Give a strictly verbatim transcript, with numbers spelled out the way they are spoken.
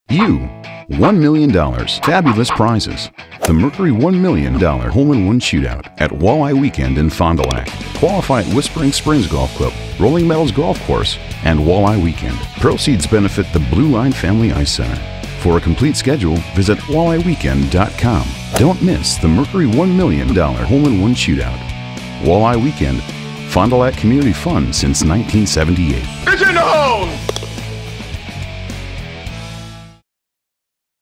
You, one million dollars, fabulous prizes. The Mercury one million dollar Hole-in-One Shootout at Walleye Weekend in Fond du Lac. Qualify at Whispering Springs Golf Club, Rolling Meadows Golf Course, and Walleye Weekend. Proceeds benefit the Blue Line Family Ice Center. For a complete schedule, visit walleye weekend dot com. Don't miss the Mercury one million dollar Hole-in-One Shootout. Walleye Weekend, Fond du Lac Community Fun since nineteen seventy-eight. It's in the hole!